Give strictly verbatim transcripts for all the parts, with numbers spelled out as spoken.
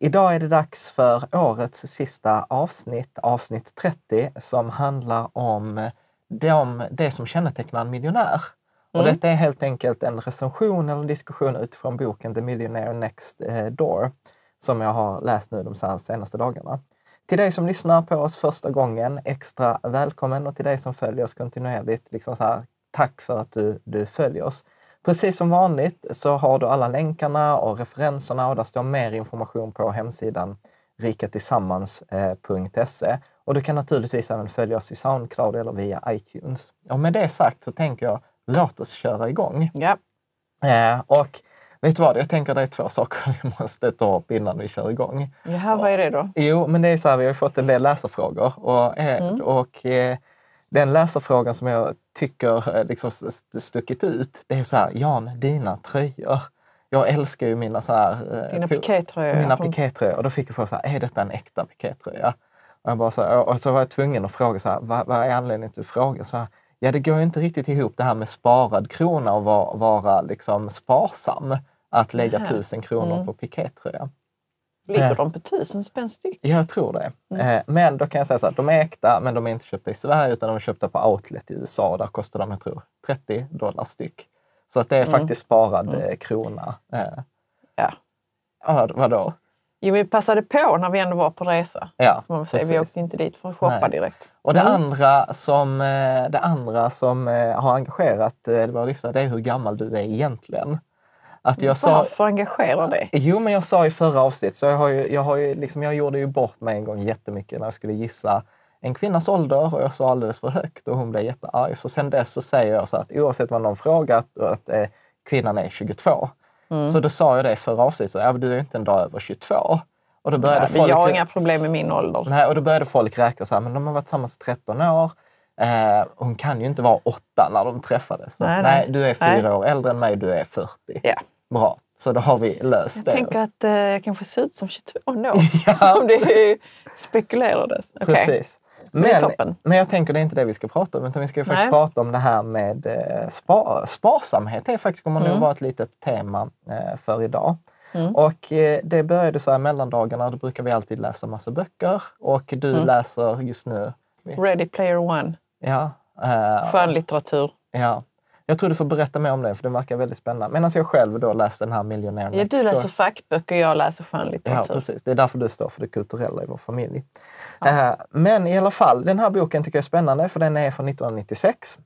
Idag är det dags för årets sista avsnitt, avsnitt trettio, som handlar om de, det som kännetecknar en miljonär. Och Mm. detta är helt enkelt en recension eller en diskussion utifrån boken The Millionaire Next Door, som jag har läst nu de senaste dagarna. Till dig som lyssnar på oss första gången, extra välkommen, och till dig som följer oss kontinuerligt, liksom så här, tack för att du, du följer oss. Precis som vanligt så har du alla länkarna och referenserna, och där står mer information på hemsidan rikatillsammans punkt se. Och du kan naturligtvis även följa oss i Soundcloud eller via iTunes. Och med det sagt så tänker jag, låt oss köra igång. Ja. Eh, och vet du vad, jag tänker det är två saker vi måste ta upp innan vi kör igång. Jaha, vad är det då? Jo, men det är så här, vi har fått en del läsarfrågor. Och, eh, Mm. och eh, den läsarfrågan som jag tycker eh, liksom stuckit ut, det är så här: Jan, dina tröjor. Jag älskar ju mina så här... Eh, Dina pikétröjor. Mina pikétröjor. Och då fick jag fråga så här: är detta en äkta pikétröja? Och, jag bara så här, och så var jag tvungen att fråga så här: vad, vad är anledningen till att fråga? Så här, ja, det går ju inte riktigt ihop det här med sparad krona och vara, vara liksom sparsam. Att lägga Nähä. tusen kronor Mm. på pikétröja. Ligger Eh. de på tusen spänn styck? Jag tror det. Mm. Eh, men då kan jag säga så här, de är äkta, men de är inte köpta i Sverige utan de är köpta på outlet i U S A. Och där kostar de, jag tror, trettio dollar styck. Så att det är Mm. faktiskt sparad Mm. eh, krona. Eh, Ja. ja, vadå? Jo, vi passade på när vi ändå var på resa. Ja, Man måste säga. Vi precis. åkte inte dit för att shoppa Nej. direkt. Och det Mm. andra som, eh, det andra som eh, har engagerat eh, våra lyssnare, det är hur gammal du är egentligen. Att jag sa, Varför engagerar det? jo, men jag sa i förra avsnitt, så jag, har ju, jag, har ju, liksom, jag gjorde ju bort mig en gång jättemycket när jag skulle gissa en kvinnas ålder, och jag sa alldeles för högt och hon blev jättearg. Så sen dess så säger jag så att oavsett vad någon frågar att, att eh, kvinnan är tjugotvå. Mm. Så då sa jag det i förra avsnittet, så ja, du är inte en dag över tjugotvå. Och då började Ja, folk, jag har inga problem med min ålder. nej, och då började folk räkna så här: men de har varit tillsammans i tretton år. Eh, hon kan ju inte vara åtta när de träffades. Så, Nej, nej, nej. du är fyra Nej. år äldre än mig, du är fyrtio. Ja. Bra, så då har vi löst Jag det. tänker att eh, jag kanske ser ut som tjugotvå nu. Ja. Som det spekulerades. Okay. Precis. Det är Men, toppen. men jag tänker det är inte det vi ska prata om, utan vi ska ju faktiskt Nej. prata om det här med eh, spar, sparsamhet. Det är faktiskt, kommer Mm. nog vara ett litet tema eh, för idag. Mm. Och eh, det började så här mellandagarna, då brukar vi alltid läsa massa böcker. Och du Mm. läser just nu... Ready Player One. Ja. Eh, Skönlitteratur. ja. Jag tror du får berätta mer om det, för det verkar väldigt spännande. Medan jag själv då läste den här Millionaire Ja, Next du läser Door. fackböcker, jag läser Ja, skönlitteratur. precis. Det är därför du står för det kulturella i vår familj. Ja. Eh, men i alla fall, den här boken tycker jag är spännande, för den är från nittonhundranittiosex.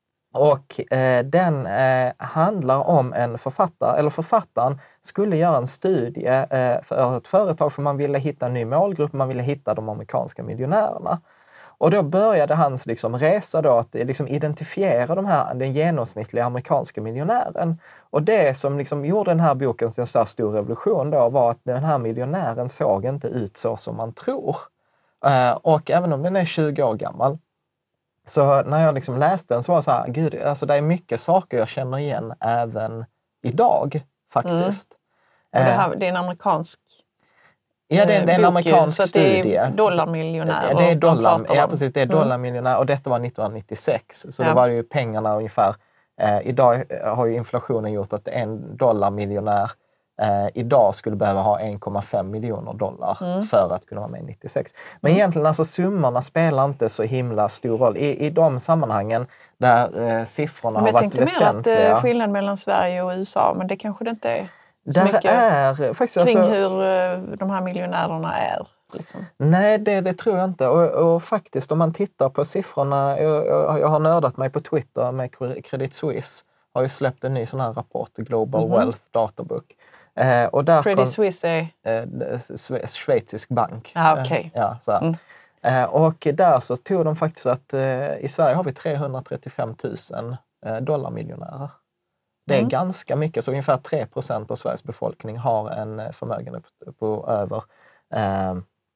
Och eh, den eh, handlar om en författare, eller författaren skulle göra en studie eh, för ett företag, för man ville hitta en ny målgrupp, man ville hitta de amerikanska miljonärerna. Och då började hans liksom resa då att liksom identifiera de här, den genomsnittliga amerikanska miljonären. Och det som liksom gjorde den här boken till en så stor revolution då var att den här miljonären såg inte ut så som man tror. Eh, och även om den är tjugo år gammal, så när jag liksom läste den så var det så här, gud, alltså det är mycket saker jag känner igen även idag faktiskt. Och det, Eh, här, det är en amerikansk Ja, det är, det är en bok amerikansk ju, så att studie. det är dollarmiljonärer. Ja, det är de dollar, pratar ja, om. precis, det är Mm. dollarmiljonär, och detta var nittonhundranittiosex. Så Ja. då var det ju pengarna ungefär, eh, idag har ju inflationen gjort att en dollarmiljonär eh, idag skulle behöva ha en komma fem miljoner dollar Mm. för att kunna vara med i nittiosex. Men Mm. egentligen alltså summorna spelar inte så himla stor roll. I, i de sammanhangen där eh, siffrorna Men har jag varit tänkte mer att väsentliga. eh, skillnad mellan Sverige och U S A, men det kanske det inte är så Där mycket är faktiskt... kring alltså, hur eh, de här miljonärerna är. Liksom. Nej, det, det tror jag inte. Och, och faktiskt om man tittar på siffrorna, jag, jag, jag har nördat mig på Twitter med Credit Suisse, har ju släppt en ny sån här rapport, Global Mhm. Wealth Databook. Eh, och där Credit kom, Suisse är... eh, Sve- schweizisk bank. Ah, okej. Eh, ja, så här. Mm. Eh, och där så tog de faktiskt att eh, i Sverige har vi trehundratrettiofem tusen eh, dollarmiljonärer. Det är Mm. ganska mycket, så ungefär tre procent av Sveriges befolkning har en eh, förmögenhet på, på över eh,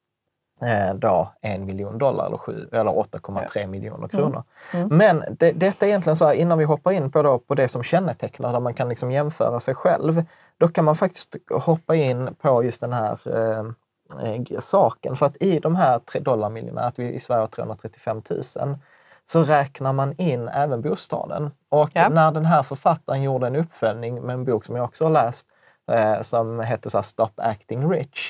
eh, då en miljon dollar eller, sju, eller åtta komma tre miljoner kronor. Mm. Men det, detta är egentligen så här, innan vi hoppar in på, då, på det som kännetecknar, där man kan liksom jämföra sig själv, då kan man faktiskt hoppa in på just den här eh, eh, saken. För att i de här tre dollarmiljonerna, att vi i Sverige har trehundratrettiofem tusen, så räknar man in även bostaden. Och Ja. när den här författaren gjorde en uppföljning med en bok som jag också har läst, eh, som heter så här Stop Acting Rich,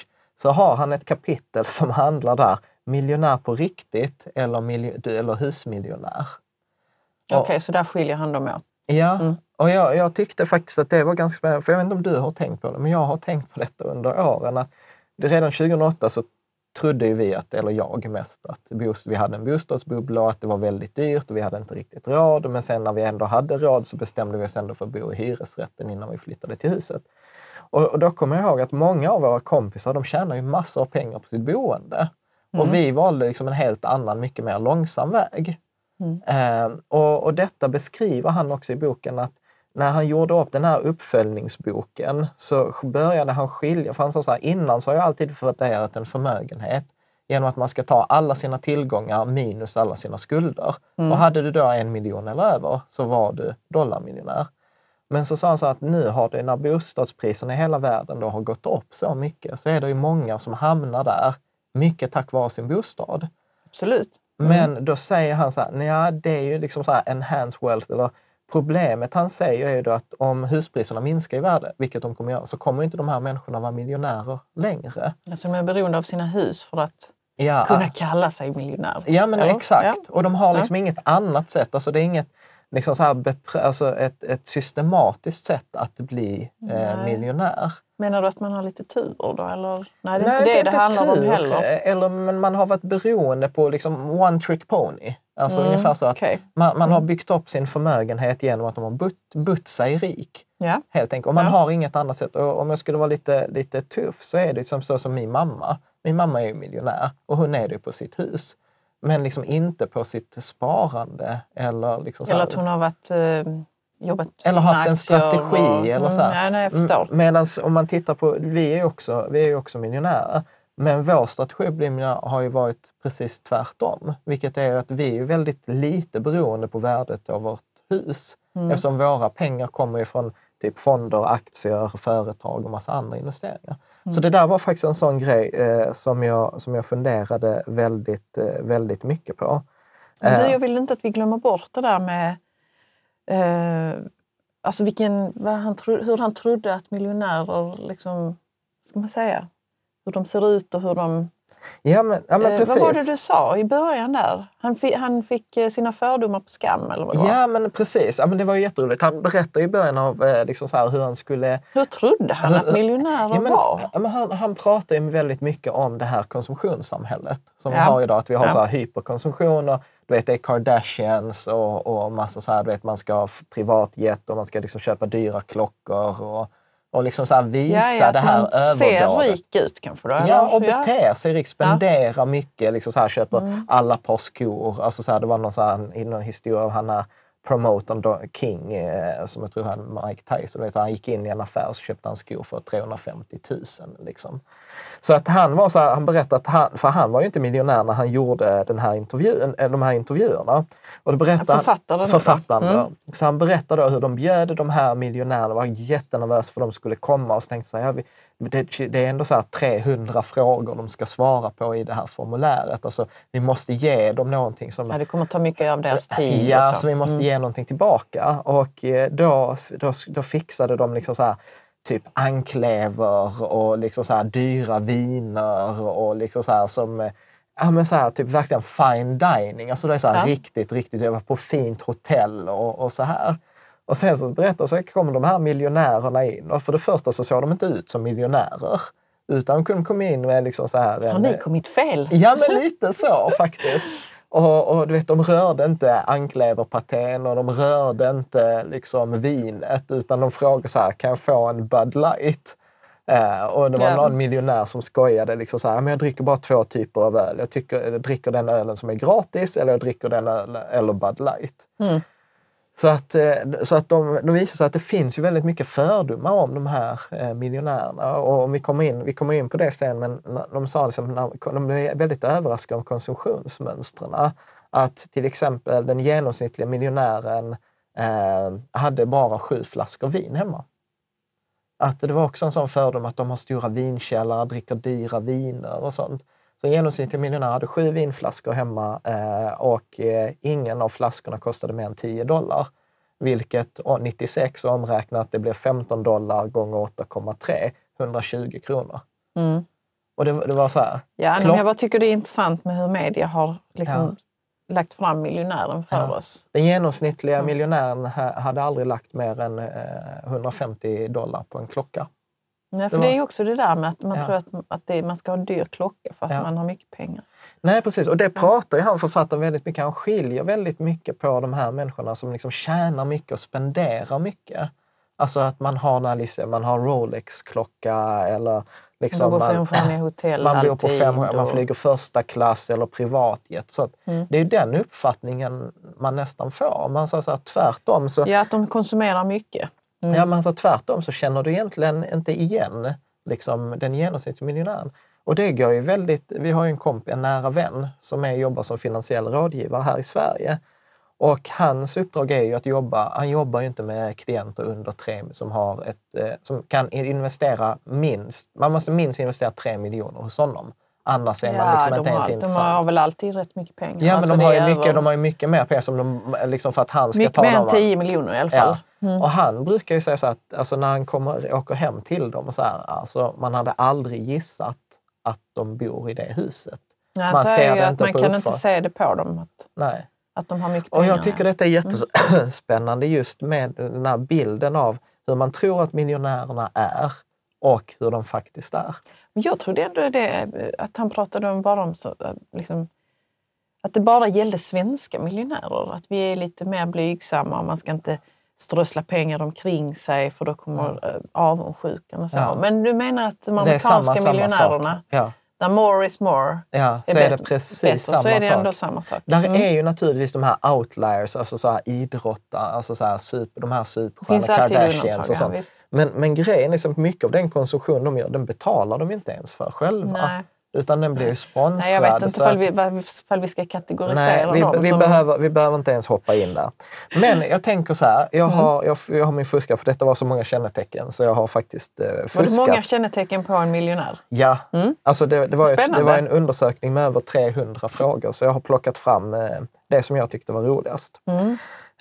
så har han ett kapitel som handlar där, miljonär på riktigt eller, miljo- eller husmiljonär. Okej, okay, så där skiljer han dem åt. Ja, mm. och jag, jag tyckte faktiskt att det var ganska spännande, för jag vet inte om du har tänkt på det, men jag har tänkt på detta under åren, att det redan tjugohundraåtta så trodde ju vi, att, eller jag mest, att vi hade en bostadsbubbla och att det var väldigt dyrt och vi hade inte riktigt råd. Men sen när vi ändå hade råd så bestämde vi oss ändå för att bo i hyresrätten innan vi flyttade till huset. Och, och då kommer jag ihåg att många av våra kompisar, de tjänar ju massor av pengar på sitt boende. Mm. Och vi valde liksom en helt annan, mycket mer långsam väg. Mm. Eh, och, och detta beskriver han också i boken, att när han gjorde upp den här uppföljningsboken så började han skilja, för han sa så här, innan så har jag alltid förvärderat en förmögenhet genom att man ska ta alla sina tillgångar minus alla sina skulder. Mm. Och hade du då en miljon eller över så var du dollarmiljonär. Men så sa han så att nu har det, när bostadspriserna i hela världen då har gått upp så mycket, så är det ju många som hamnar där, mycket tack vare sin bostad. Absolut. Mm. Men då säger han så här, ja det är ju liksom så här enhanced wealth, eller problemet han säger är ju då att om huspriserna minskar i värde, vilket de kommer göra, så kommer inte de här människorna vara miljonärer längre. Alltså de är beroende av sina hus för att ja. kunna kalla sig miljonär. Ja men ja. exakt. Ja. Och de har liksom ja. inget annat sätt. Alltså det är inget liksom så här bepr- alltså ett, ett systematiskt sätt att bli eh, miljonär. Menar du att man har lite tur då? Eller? Nej, det är Nej, inte det det, det, det handlar tur. om heller. Eller men man har varit beroende på liksom one trick pony. Alltså mm, ungefär så att okay. man, man mm. har byggt upp sin förmögenhet genom att de har butt, butt sig rik. Ja. Helt enkelt. Och man ja. har inget annat sätt. Och om jag skulle vara lite, lite tuff så är det som så som min mamma. Min mamma är ju miljonär och hon är det på sitt hus. Men liksom inte på sitt sparande. Eller, liksom så eller här, att hon har varit, eh, jobbat eller haft en strategi. Och, eller så här. Mm, ja, nej, jag förstår. Medan om man tittar på, vi är ju också, vi är ju också miljonärer. Men vår strategi har ju varit precis tvärtom. Vilket är att vi är väldigt lite beroende på värdet av vårt hus. Mm. Eftersom våra pengar kommer ju från typ fonder, aktier, företag och massa andra investeringar. Mm. Så det där var faktiskt en sån grej eh, som, jag, som jag funderade väldigt, eh, väldigt mycket på. Men du, jag vill inte att vi glömmer bort det där med eh, alltså vilken, vad han tro, hur han trodde att miljonärer liksom, ska man säga, hur de ser ut och hur de... Ja, men, ja, men eh, precis. Vad var det du sa i början där? Han, fi, han fick eh, sina fördomar på skam eller vad det var? Ja, men precis. Ja, men det var ju jätteroligt. Han berättade i början av eh, liksom så här, hur han skulle... Hur trodde han hur, att miljonärer ja, men, var? Ja, men han, han pratade ju väldigt mycket om det här konsumtionssamhället som ja. vi har idag. Att vi har ja. så här hyperkonsumtion och du vet, det är Kardashians och, och massa så här, du vet, man ska ha privatjet och man ska liksom köpa dyra klockor och Och liksom så här visa ja, ja, det här överdådet. Ser rik ut kanske då? Ja, och beter sig rik, spendera ja. mycket. Liksom så här, köper mm. alla par skor. Alltså så här, det var någon, så här, i någon historia av han här promotorn King, eh, som jag tror han Mike Tyson. Vet, han gick in i en affär och så köpte han skor för trehundrafemtio tusen. Liksom. Så att han var så här, han berättade att han, för han var ju inte miljonär när han gjorde den här intervjun, de här intervjuerna. Och då berättade författaren. författaren mm. Så han berättade då hur de bjöd de här miljonärerna, var jättenervösa för de skulle komma och så tänkte så här, ja, vi, det, det är ändå så här trehundra frågor de ska svara på i det här formuläret. Alltså, vi måste ge dem någonting som... Ja, det kommer ta mycket av deras tid. Ja, så. så vi måste mm. ge någonting tillbaka. Och då, då, då fixade de liksom så här typ anklever och liksom så här dyra viner och liksom så här som... Ja, men så här, typ verkligen fine dining. Alltså det är så här ja. riktigt, riktigt, jag var på fint hotell och, och så här. Och sen så berättar så kommer de här miljonärerna in. Och för det första så såg de inte ut som miljonärer. Utan de kom in med liksom så här... Har ni kommit fel? Ja, men lite så faktiskt. Och, och du vet, de rörde inte ankleverpatén och de rörde inte liksom vinet. Utan de frågade så här, kan jag få en Bud Light? Uh, och det var yeah. någon miljonär som skojade liksom så här, men jag dricker bara två typer av öl. Jag, tycker, jag dricker den ölen som är gratis eller jag dricker den ölen eller Bud Light. Mm. Så att, så att de, de visar sig att det finns ju väldigt mycket fördomar om de här eh, miljonärerna. Och om vi kommer in, vi kommer in på det sen, men de sa liksom, de är väldigt överraskade om konsumtionsmönstren. Att till exempel den genomsnittliga miljonären eh, hade bara sju flaskor vin hemma. Att det var också en sån fördom att de har stora vinkällare, dricker dyra viner och sånt. Så genomsnittliga miljonär hade sju vinflaskor hemma eh, och eh, ingen av flaskorna kostade mer än tio dollar. Vilket nittiosex omräknat det blev femton dollar gånger åtta komma tre, hundratjugo kronor. Mm. Och det, det var så här. Ja, men jag bara tycker det är intressant med hur media har liksom ja. lagt fram miljonären för ja. oss. Den genomsnittliga mm. miljonären hade aldrig lagt mer än eh, hundrafemtio dollar på en klocka. Nej, för det, var... det är ju också det där med att man ja. tror att, att det, man ska ha en dyr klocka för att ja. man har mycket pengar. Nej, precis. Och det pratar ju han författaren väldigt mycket. Han skiljer väldigt mycket på de här människorna som liksom tjänar mycket och spenderar mycket. Alltså att man har, när man har Rolex-klocka eller liksom man bor på fem hotell man bor på fem och... man flyger första klass eller privatjet. Så att mm. det är ju den uppfattningen man nästan får. Man sa så här, tvärtom så... Ja, att de konsumerar mycket. Mm. Ja, men så tvärtom så känner du egentligen inte igen liksom, den genomsnittsmiljonären. Och det går ju väldigt... Vi har ju en komp, en nära vän som är, jobbar som finansiell rådgivare här i Sverige. Och hans uppdrag är ju att jobba, han jobbar ju inte med klienter under tre som har ett, eh, som kan investera minst, man måste minst investera tre miljoner hos honom. Annars är ja, man liksom inte har, ens intressant. De har väl alltid rätt mycket pengar. Ja, alltså men de har, ju mycket, över... de har ju mycket mer pengar som de, liksom för att han ska mycket ta mer dem. Mycket mer än tio miljoner i alla fall. Ja. Mm. Och han brukar ju säga så att alltså, när han kommer, åker hem till dem och så här, alltså, man hade aldrig gissat att de bor i det huset. Ja, man ser det inte att man kan inte se det på dem. Att... Nej. Att de har mycket pengar. Och jag tycker detta är jättespännande just med den här bilden av hur man tror att miljonärerna är och hur de faktiskt är. Men jag trodde ändå det, att han pratade om bara om så, liksom, att det bara gällde svenska miljonärer. Att vi är lite mer blygsamma och man ska inte strössla pengar omkring sig för då kommer ja. avundsjukan och så. Ja. Men du menar att de amerikanska samma, miljonärerna... Samma där more is more. Ja, så är, är det precis bättre, samma så är det sak. Ändå samma sak. Där mm. är ju naturligtvis de här outliers, alltså så här idrottare, alltså så här super, de här superstjärnorna, Kardashians och sånt. Men, men grejen är så mycket av den konsumtion de gör, den betalar de inte ens för själva. Nej. Utan den blir ju sponsrad. Nej, jag vet inte ifall vi, ifall vi ska kategorisera nej, vi, dem. Vi, som... behöver, vi behöver inte ens hoppa in där. Men jag tänker så här, jag har, jag, jag har min fuska för detta var så många kännetecken så jag har faktiskt eh, fuskat. Var det många kännetecken på en miljonär? Ja, mm. alltså det, det, var ett, det var en undersökning med över trehundra frågor så jag har plockat fram eh, det som jag tyckte var roligast. Mm.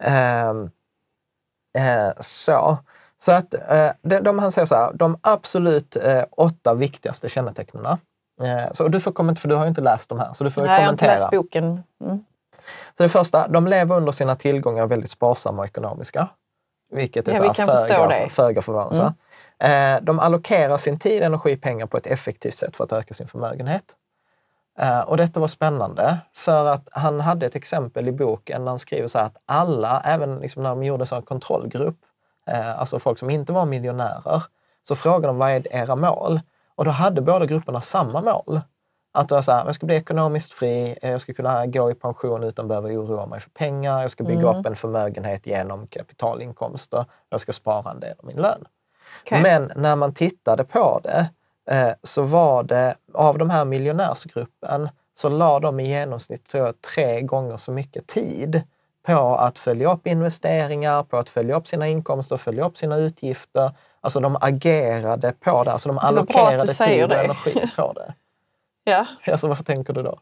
Eh, eh, så... Så att eh, de, de, han säger så här, de absolut eh, åtta viktigaste kännetecknena. Eh, så du får kommentera, för du har ju inte läst de här, så du får Nej, kommentera. Jag har inte läst boken. Mm. Så det första, de lever under sina tillgångar väldigt sparsamma och ekonomiska. Vilket är ja, så här föga, föga förvånande. Mm. Eh, de allokerar sin tid, energi och pengar på ett effektivt sätt för att öka sin förmögenhet. Eh, och detta var spännande för att han hade ett exempel i boken där han skriver så här att alla, även liksom när de gjorde en sån kontrollgrupp, alltså folk som inte var miljonärer, så frågade de vad är era mål? Och då hade båda grupperna samma mål. Att det var så här, jag ska bli ekonomiskt fri, jag ska kunna gå i pension utan att behöva oroa mig för pengar, jag ska bygga mm. upp en förmögenhet genom kapitalinkomster, jag ska spara en del av min lön. Okay. Men när man tittade på det så var det, av de här miljonärsgruppen så la de i genomsnitt tror jag, tre gånger så mycket tid på att följa upp investeringar, på att följa upp sina inkomster, följa upp sina utgifter. Alltså de agerade på det, alltså de allokerade tid och det. energi på det. Ja. Alltså varför tänker du då?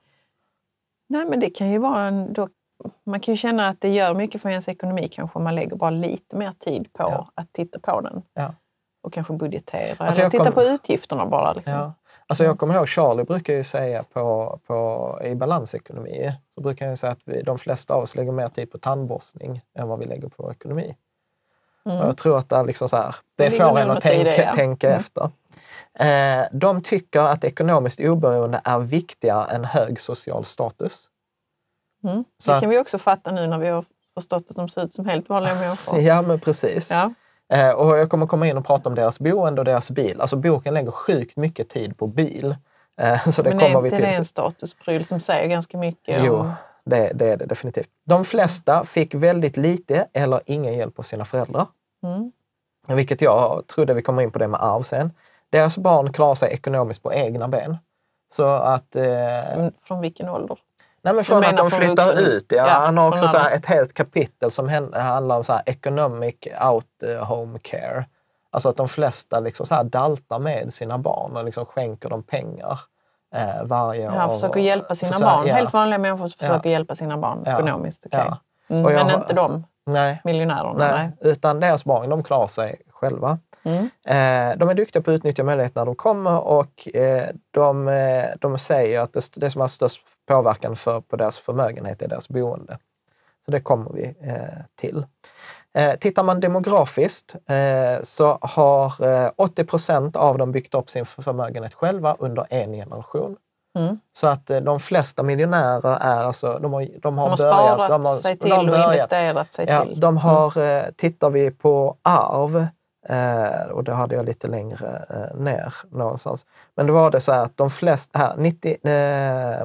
Nej men det kan ju vara en... Då, man kan ju känna att det gör mycket för ens ekonomi kanske om man lägger bara lite mer tid på ja. att titta på den. Ja. Och kanske budgetera. Alltså eller titta kom... på utgifterna bara. Liksom. Ja. Alltså jag kommer ihåg, Charlie brukar ju säga på, på, i balansekonomi så brukar jag säga att vi, de flesta av oss lägger mer tid på tandborstning än vad vi lägger på ekonomi. Mm. Och jag tror att det, är liksom så här, det, det får en att tänka, det, ja. tänka mm. efter. Eh, de tycker att ekonomiskt oberoende är viktigare än hög social status. Mm. Så det kan att, vi också fatta nu när vi har förstått att de ser ut som helt vanliga människor. Ja, men precis. Ja. Eh, och jag kommer komma in och prata om deras boende och deras bil. Alltså boken lägger sjukt mycket tid på bil. Eh, så det men kommer vi till. Det är en statuspryl som säger ganska mycket. Jo, om... det, det är det definitivt. De flesta fick väldigt lite eller ingen hjälp av sina föräldrar. Mm. Vilket jag trodde vi kommer in på det med arv sen. Deras barn klarar sig ekonomiskt på egna ben. Så att... Eh... Från vilken ålder? Nej, men från att de flyttar vuxen. ut. Ja. Ja, han har också så här ett helt kapitel som handlar om så här economic out home care. Alltså att de flesta liksom så här daltar med sina barn och liksom skänker dem pengar eh, varje ja, år. Han försöker hjälpa sina försöker, barn. Ja. Helt vanliga människor försöker ja. hjälpa sina barn ja. ekonomiskt. Okay. Ja. Mm, men jag, inte de nej, miljonärerna. Nej, nej, utan deras barn, de klarar sig själva. Mm. Eh, de är duktiga på att utnyttja möjligheter när de kommer och eh, de, eh, de säger att det, det som har störst påverkan för, på deras förmögenhet är deras boende. Så det kommer vi eh, till. Eh, tittar man demografiskt eh, så har eh, åttio procent av dem byggt upp sin förmögenhet själva under en generation. Mm. Så att eh, de flesta miljonärer är alltså, de har, de har, de har börjat, sparat de har, sig de till har och börjat, investerat sig ja, till. de har, mm. eh, tittar vi på arv, eh, och det hade jag lite längre eh, ner någonstans. Men det var det så här att de flesta, här, nittio, eh,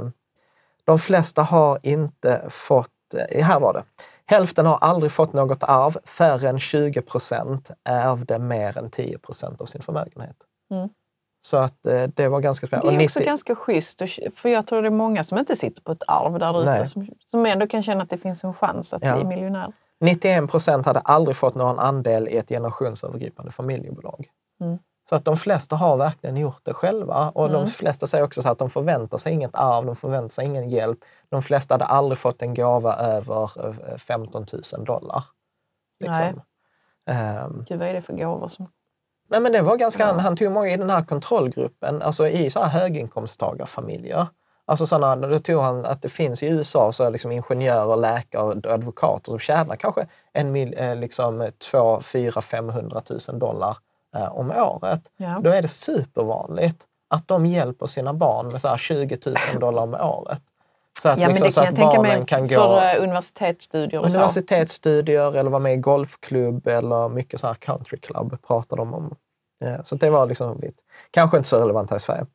de flesta har inte fått, eh, här var det, hälften har aldrig fått något arv, färre än tjugo procent ärvde mer än tio procent av sin förmögenhet. Mm. Så att eh, det var ganska spännande. Det är och också nittio ganska schysst, för jag tror det är många som inte sitter på ett arv där ute som, som ändå kan känna att det finns en chans att ja. bli miljonär. nittioen procent hade aldrig fått någon andel i ett generationsövergripande familjebolag. Mm. Så att de flesta har verkligen gjort det själva. Och mm. de flesta säger också så att de förväntar sig inget arv, de förväntar sig ingen hjälp. De flesta hade aldrig fått en gåva över femton tusen dollar. Liksom. Nej. Um, Gud, vad är det för gåvor som... Nej, men det var ganska... Ja. Han, han tog många i den här kontrollgruppen, alltså i så här höginkomsttagarfamiljer. Alltså sådana, då tog han att det finns i U S A så liksom ingenjörer, läkare och advokater som tjänar kanske en mil, eh, liksom två, fyra, femhundratusen dollar eh, om året. Ja. Då är det supervanligt att de hjälper sina barn med så här tjugo tusen dollar om året. Så att, ja, liksom, men det så kan att jag tänka barnen mig kan för gå universitetsstudier och universitetsstudier så. Eller vara med i golfklubb eller mycket så här countryclub pratar de om. Så det var liksom kanske inte så relevant här i Sverige.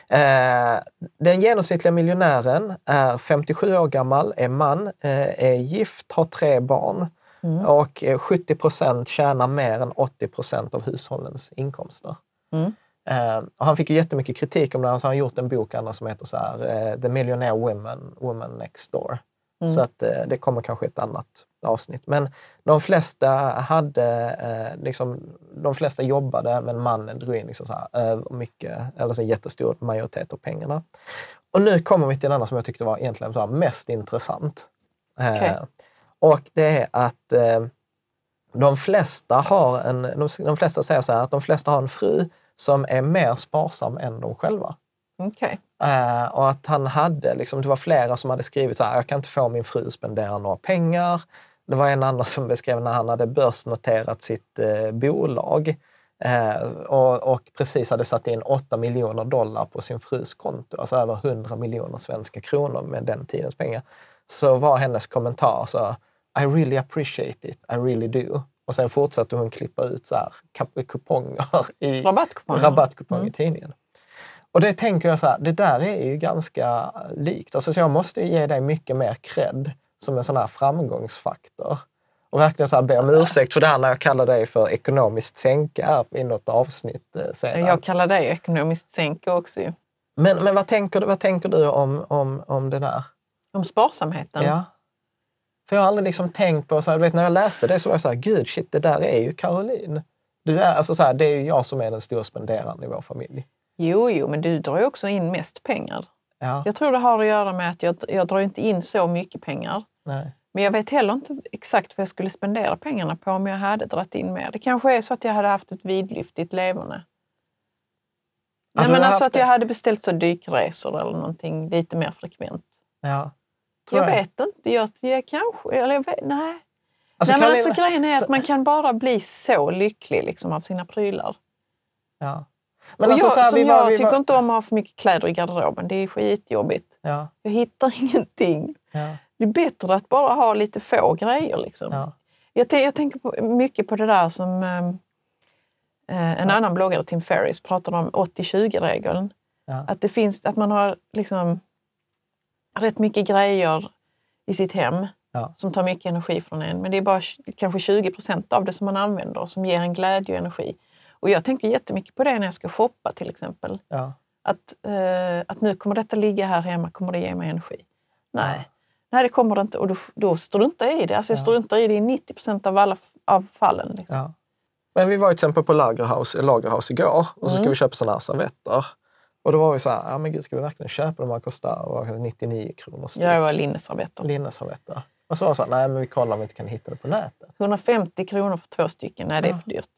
Eh, den genomsnittliga miljonären är femtiosju år gammal, är man, eh, är gift, har tre barn mm. och sjuttio procent tjänar mer än åttio procent av hushållens inkomster. Mm. Eh, och han fick ju jättemycket kritik om det, så han har gjort en bok som heter så här, eh, The Millionaire Woman, Woman Next Door. Mm. Så att eh, det kommer kanske ett annat avsnitt. Men de flesta hade, eh, liksom, de flesta jobbade, men mannen drog in liksom så här, över mycket, eller så en jättestor majoritet av pengarna. Och nu kommer vi till den som jag tyckte var egentligen så här mest intressant. Okay. Eh, och det är att eh, de flesta har en, de, de flesta säger så här att de flesta har en fru som är mer sparsam än de själva. Okay. Uh, och att han hade, liksom, det var flera som hade skrivit så här, jag kan inte få min fru spendera några pengar. Det var en annan som beskrev när han hade börsnoterat sitt uh, bolag uh, och, och precis hade satt in åtta miljoner dollar på sin frus konto, alltså över hundra miljoner svenska kronor med den tidens pengar. Så var hennes kommentar så, I really appreciate it, I really do. Och sen fortsatte hon klippa ut så här kuponger i rabattkuponger, rabattkuponger mm. i tidningen. Och det tänker jag så här, det där är ju ganska likt. Alltså så jag måste ge dig mycket mer cred som en sån här framgångsfaktor. Och verkligen så här be om ursäkt för det här när jag kallar dig för ekonomiskt sänka i något avsnitt sedan. Jag kallar dig ekonomiskt sänka också ju. Men, men vad, tänker du, vad tänker du om, om, om det där? Om sparsamheten? Ja. För jag har aldrig liksom tänkt på, så här, du vet, när jag läste det så var jag så här, gud shit, det där är ju Caroline. Du är, alltså så här, det är ju jag som är den stora spenderaren i vår familj. Jo, jo, men du drar ju också in mest pengar. Ja. Jag tror det har att göra med att jag, jag drar inte in så mycket pengar. Nej. Men jag vet heller inte exakt vad jag skulle spendera pengarna på om jag hade dragit in mer. Det kanske är så att jag hade haft ett vidlyftigt leverne. Nej, men alltså att det? jag hade beställt så dykresor eller någonting lite mer frekvent. Ja. Jag, jag vet inte. Jag, jag kanske... Eller jag vet, nej. Alltså, nej men alltså jag, grejen är så, att man kan bara bli så lycklig liksom, av sina prylar. Ja. Men alltså, jag, så här, som vi var, jag vi tycker var... inte om att ha för mycket kläder i garderoben. Det är skitjobbigt. Ja. Jag hittar ingenting. Ja. Det är bättre att bara ha lite få grejer. Liksom. Ja. Jag, t- jag tänker på, mycket på det där som eh, en ja. annan bloggare, Tim Ferriss, pratade om åttio tjugo-regeln. Ja. Att det finns, att man har liksom rätt mycket grejer i sitt hem ja. som tar mycket energi från en. Men det är bara kanske tjugo procent av det som man använder som ger en glädje och energi. Och jag tänker jättemycket på det när jag ska shoppa till exempel. Ja. Att, eh, att nu kommer detta ligga här hemma, kommer det ge mig energi? Nej, ja. Nej det kommer det inte. Och då, då struntar jag i det. Alltså jag ja. struntar i det i nittio procent av alla av fallen. Liksom. Ja. Men vi var till exempel på Lagerhaus, Lagerhaus igår och så ska mm. vi köpa sådana här servetter. Och då var vi så här, ja men gud, ska vi verkligen köpa dem? De kostar nittionio kronor styck. Ja, det var linneservetter. Linneservetter. Och så var det så här, nej men vi kollar om vi inte kan hitta det på nätet. hundrafemtio kronor för två stycken, nej det är ja. för dyrt.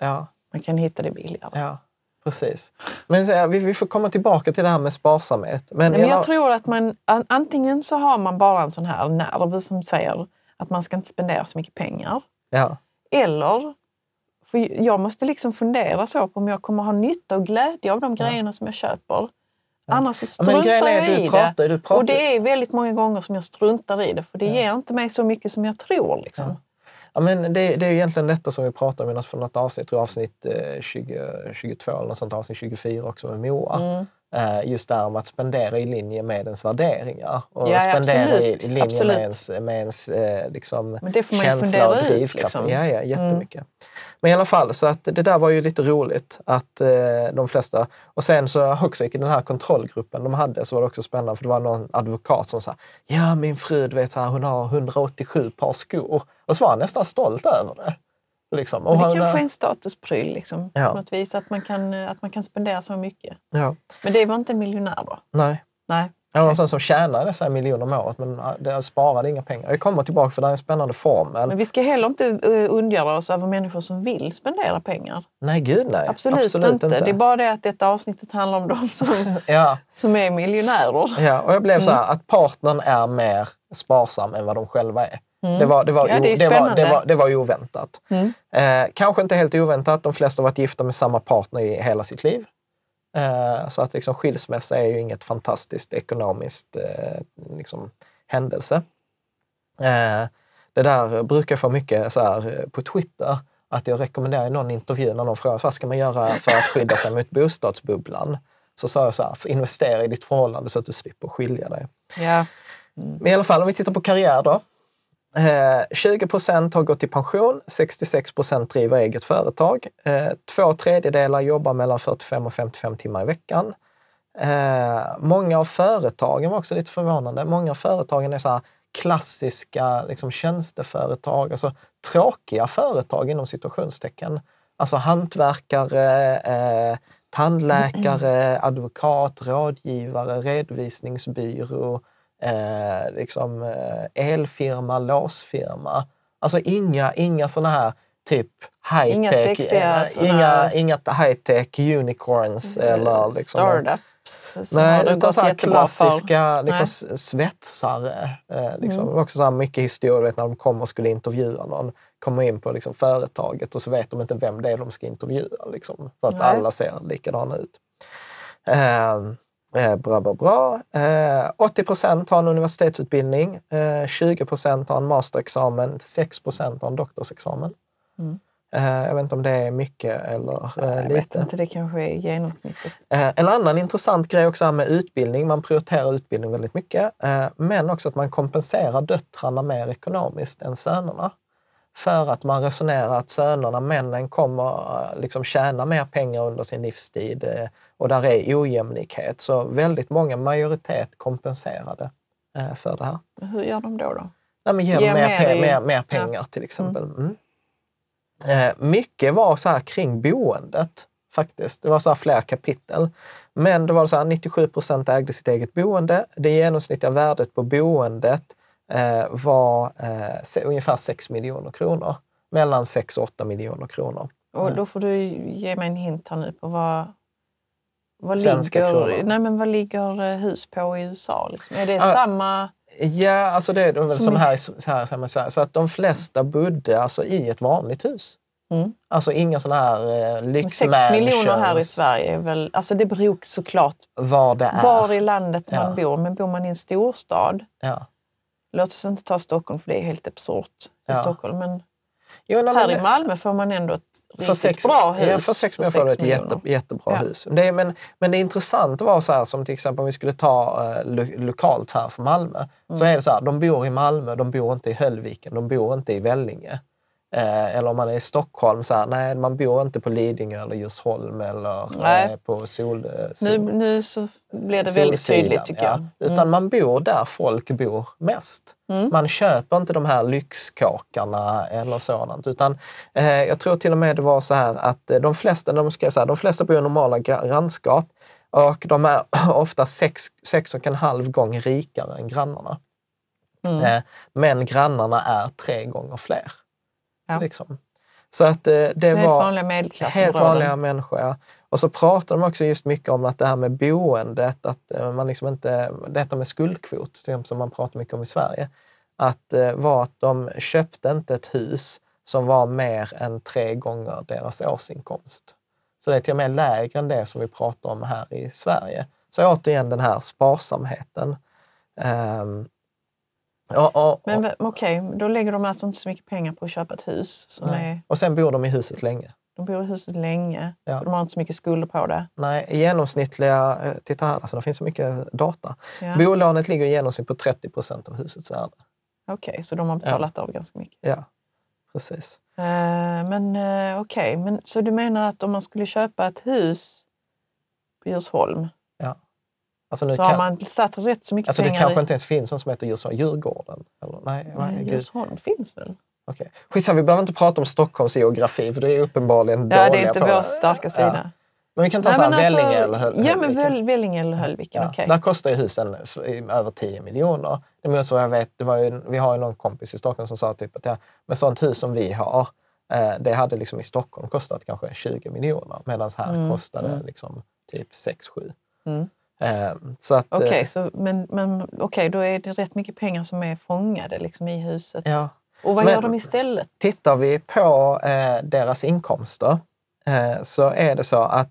Ja. Man kan hitta det billigare. Ja, precis. Men så, vi, vi får komma tillbaka till det här med sparsamhet. Men, Men jag hela... tror att man, antingen så har man bara en sån här nerv som säger att man ska inte spendera så mycket pengar. Ja. Eller, för jag måste liksom fundera så på om jag kommer ha nytta och glädje av de grejerna ja. som jag köper. Ja. Annars så struntar ja, jag i pratar, det. Du pratar. Och det är väldigt många gånger som jag struntar i det. För det ja. ger inte mig så mycket som jag tror. Liksom. Ja. Ja, men det, det är egentligen detta som vi pratar om för något avsnitt, tror jag, avsnitt eh, tjugo, tjugotvå eller något sånt, avsnitt tjugofyra också med Moa. Mm. Eh, just där om att spendera i linje med ens värderingar. Och ja, spendera i, i linje absolut. med ens, med ens eh, liksom, men det får man känsla och drivkraft. Ut, liksom. Ja, ja, jättemycket. Mm. Men i alla fall, så att det där var ju lite roligt att eh, de flesta... Och sen så också i den här kontrollgruppen de hade så var det också spännande, för det var någon advokat som sa ja, min fru, du vet, så här, hon har hundraåttiosju par skor. Och så var han nästan stolt över det. Liksom. Och det han, kanske är en statuspryl liksom, ja. på något vis, att man, kan, att man kan spendera så mycket. Ja. Men det var inte en miljonär då? Nej. Nej. Jag var någon sån som tjänade dessa miljoner om året, men det sparade inga pengar. Jag kommer tillbaka för det är en spännande formel. Men vi ska heller inte undgöra oss över människor som vill spendera pengar. Nej, gud nej. Absolut, Absolut inte. inte. Det är bara det att detta avsnittet handlar om de som, ja. som är miljonärer. Ja, och jag blev mm. så här att partnern är mer sparsam än vad de själva är. Mm. Det, var, det, var, ja, det, det, var, det, var, det var ju oväntat. Mm. Eh, kanske inte helt oväntat. De flesta har varit gifta med samma partner i hela sitt liv. Eh, så att liksom, skilsmässa är ju inget fantastiskt ekonomiskt eh, liksom, händelse. Eh, det där brukar få mycket så här, på Twitter, att jag rekommenderar i någon intervju när någon frågar vad ska man göra för att skydda sig mot bostadsbubblan. Så sa jag så här, investera i ditt förhållande så att du slipper skilja dig. Ja. Mm. Men i alla fall, om vi tittar på karriär då. Eh, tjugo procent har gått i pension, sextiosex procent driver eget företag. Eh, två tredjedelar jobbar mellan fyrtiofem och femtiofem timmar i veckan. Eh, många av företagen var också lite förvånande. Många av företagen är så här klassiska liksom, tjänsteföretag, alltså tråkiga företag inom situationstecken. Alltså hantverkare, eh, tandläkare, mm. advokat, rådgivare, redovisningsbyrå, Eh, liksom, eh, elfirma, låsfirma. Alltså inga, inga sådana här typ high-tech, inga, sexiga, eh, inga, inga high-tech unicorns mm. eller liksom... Startups. Nej, utan så här klassiska liksom, svetsare. Eh, liksom. Mm. Också så här mycket historia, vet, när de kommer och skulle intervjua någon. Kommer in på liksom, företaget och så vet de inte vem det är de ska intervjua. Liksom, för att Nej. alla ser likadana ut. Eh, Eh, bra, bra, bra. Eh, åttio procent har en universitetsutbildning, eh, tjugo procent har en masterexamen, sex procent har en doktorsexamen. Mm. Eh, jag vet inte om det är mycket eller eh, jag lite. Vet inte, det kanske är genomsnittet. Eh, en annan intressant grej också här med utbildning, man prioriterar utbildning väldigt mycket, eh, men också att man kompenserar döttrarna mer ekonomiskt än sönerna. För att man resonerar att sönerna, männen, kommer liksom tjäna mer pengar under sin livstid och där är ojämlikhet. Så väldigt många, majoritet, kompenserade för det här. Hur gör de då? då? Nej, men ger Ge mer, mer, pe- i... mer, mer pengar ja. till exempel. Mm. Mm. Mycket var så här kring boendet faktiskt. Det var så här flera kapitel. Men det var så här nittiosju procent ägde sitt eget boende. Det genomsnittliga värdet på boendet Eh, var eh, se, ungefär sex miljoner kronor. Mellan sex och åtta miljoner kronor. Och då får du ge mig en hint här nu på vad, vad, Svenska ligger, kronor. Nej, men vad ligger hus på i U S A? Liksom? Är det ah, samma... Ja, alltså det är väl som, som här, så här, så här, så här. Så att de flesta bodde alltså i ett vanligt hus. Mm. Alltså inga sådana här eh, lyxmansions. Sex miljoner här i Sverige är väl... Alltså det beror såklart var det är. Var i landet man ja. bor. Men bor man i en storstad... Ja. Låt oss inte ta Stockholm för det är helt absurt i ja. Stockholm. Men jo, nej, här men, i Malmö får man ändå ett för sex, bra hus. Ja, för sex miljoner får du ett jätte, jättebra ja. hus. Det är, men, men det är intressant att vara så här som till exempel om vi skulle ta eh, lo, lokalt här för Malmö. Mm. Så är det så här, de bor i Malmö, de bor inte i Höllviken, de bor inte i Vellinge. Eh, eller om man är i Stockholm, så här, nej, man bor inte på Lidingö eller Djursholm eller eh, på sol, sol... Nu, nu så blir det väldigt tydligt tycker ja. jag. Mm. Utan man bor där folk bor mest. Mm. Man köper inte de här lyxkåkarna eller sådant. Utan eh, jag tror till och med det var så här att de flesta, de skrev så här, de flesta bor i normala grannskap och de är ofta sex, sex och en halv gång rikare än grannarna. Mm. Eh, men grannarna är tre gånger fler. Ja. Liksom. Så att eh, det så var helt vanliga medelklassområden. helt vanliga människor. Ja. Och så pratar de också just mycket om att det här med boendet, att eh, man liksom inte, detta med skuldkvot som man pratar mycket om i Sverige, att eh, var att de köpte inte ett hus som var mer än tre gånger deras årsinkomst. Så det är till och med lägre än det som vi pratar om här i Sverige. Så återigen den här sparsamheten. Um, och, och, Men okej, okay, då lägger de alltså inte så mycket pengar på att köpa ett hus. Som är, och sen bor de i huset länge. De bor i huset länge, ja. för de har inte så mycket skulder på det. Nej, i genomsnittliga, titta här, alltså det finns så mycket data. Ja. Bolånet ligger i genomsnitt på trettio procent av husets värde. Okej, okay, så de har betalat ja. av ganska mycket. Ja, precis. Uh, men uh, okej, okay. Så du menar att om man skulle köpa ett hus på Djursholm, ja. alltså nu så kan, har man satt rätt så mycket alltså pengar det kanske i... inte ens finns någon som heter Djursholm, Djurgården? Eller? Nej, Nej Djursholm finns väl? Okej. Okay. Skitsamma, vi behöver inte prata om Stockholms geografi, för det är uppenbarligen ja, dåliga på. Ja, det är inte vår starka sida. Ja. Men vi kan ta Nej, så här, alltså, Vellinge eller Höllviken. Ja, men väl, Vellinge eller Höllviken, ja. okej. Okay. Där kostar ju husen över tio miljoner. Det är så jag vet, det var ju, vi har ju någon kompis i Stockholm som sa typ att ja, med sånt hus som vi har, eh, det hade liksom i Stockholm kostat kanske tjugo miljoner, medan här mm. kostade mm. liksom typ sex sju. Mm. Eh, så att... Okej, okay, eh, så, men, men okay, då är det rätt mycket pengar som är fångade liksom, i huset. Ja. Och vad men, gör de istället? Tittar vi på eh, deras inkomster eh, så är det så att